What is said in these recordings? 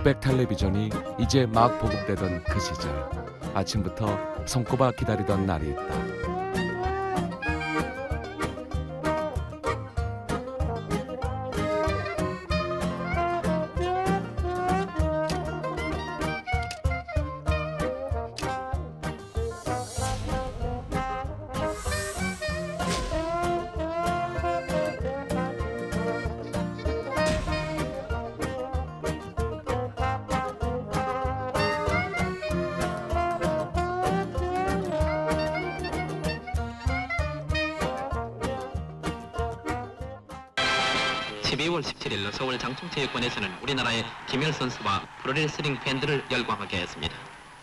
흑백 텔레비전이 이제 막 보급되던 그 시절, 아침부터 손꼽아 기다리던 날이 있다. (12월 17일) 서울 장충체육관에서는 우리나라의 김일 선수와 프로레슬링 팬들을 열광하게 했습니다.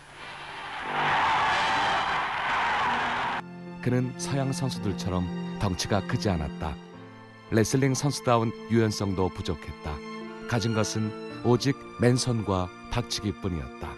그는 서양 선수들처럼 덩치가 크지 않았다. 레슬링 선수다운 유연성도 부족했다. 가진 것은 오직 맨손과 박치기뿐이었다.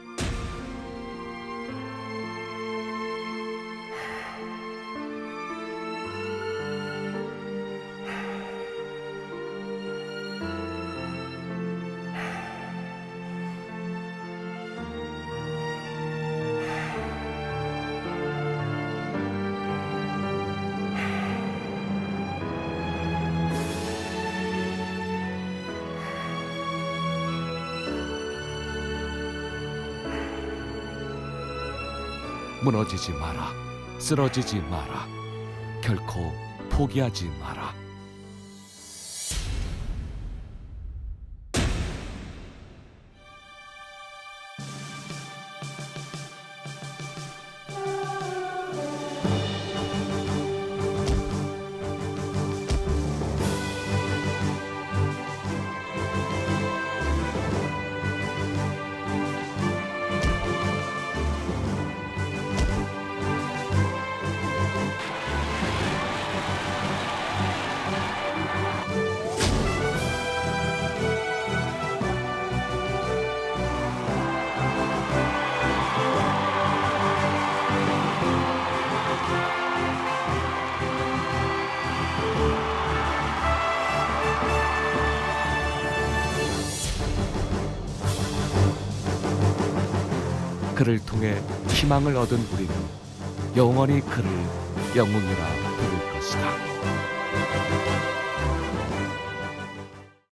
무너지지 마라. 쓰러지지 마라. 결코 포기하지 마라. 그를 통해 희망을 얻은 우리는 영원히 그를 영웅이라 부를 것이다.